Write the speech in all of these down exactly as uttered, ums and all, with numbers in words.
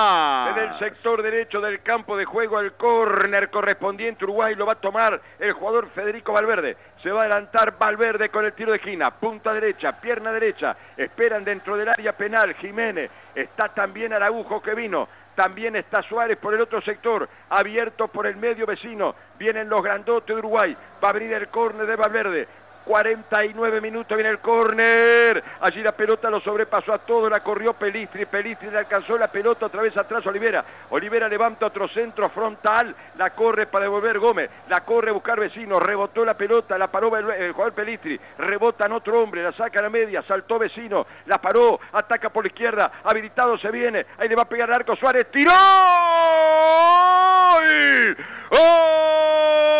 Desde el sector derecho del campo de juego, el córner correspondiente Uruguay lo va a tomar el jugador Federico Valverde. Se va a adelantar Valverde con el tiro de esquina, punta derecha, pierna derecha. Esperan dentro del área penal Jiménez. Está también Araujo que vino. También está Suárez por el otro sector, abierto por el medio vecino. Vienen los grandotes de Uruguay. Va a abrir el córner de Valverde. cuarenta y nueve minutos, viene el córner. Allí la pelota lo sobrepasó a todo, la corrió Pelistri. Pelistri le alcanzó la pelota otra vez atrás Olivera. Olivera levanta otro centro frontal. La corre para devolver Gómez. La corre a buscar vecino. Rebotó la pelota, la paró el, el jugador Pelistri. Rebota en otro hombre, la saca a la media. Saltó vecino, la paró. Ataca por la izquierda. Habilitado se viene. Ahí le va a pegar el arco Suárez. ¡Tiró! ¡Oh!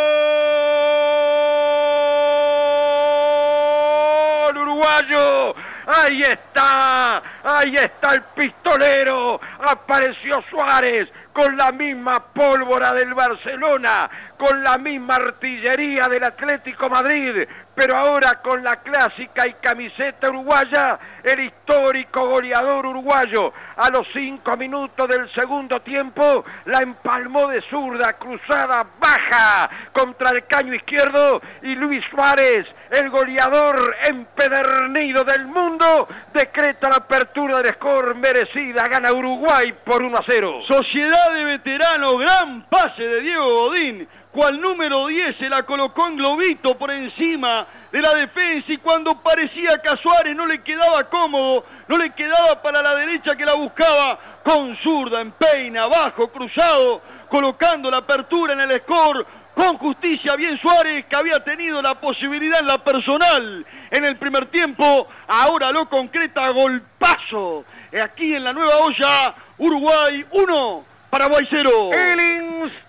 Uruguayo, ahí está, ahí está el pistolero, apareció Suárez con la misma pólvora del Barcelona, con la misma artillería del Atlético Madrid, pero ahora con la clásica y camiseta uruguaya, el histórico goleador uruguayo, a los cinco minutos del segundo tiempo, la empalmó de zurda, cruzada, baja, contra el caño izquierdo, y Luis Suárez, el goleador empedernido del mundo, decreta la apertura del score merecida, gana Uruguay por uno a cero. Sociedad de veteranos, gran pase de Diego Godín, cual número diez se la colocó en globito por encima de la defensa, y cuando parecía que a Suárez no le quedaba cómodo, no le quedaba para la derecha que la buscaba, con zurda, empeina, abajo, cruzado, colocando la apertura en el score, con justicia, bien Suárez, que había tenido la posibilidad en la personal en el primer tiempo, ahora lo concreta, golpazo, aquí en la Nueva Olla, Uruguay uno, Paraguay cero. El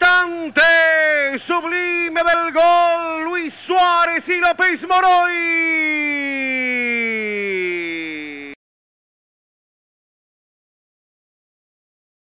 instante sublime del gol, Luis Suárez y López Moroy.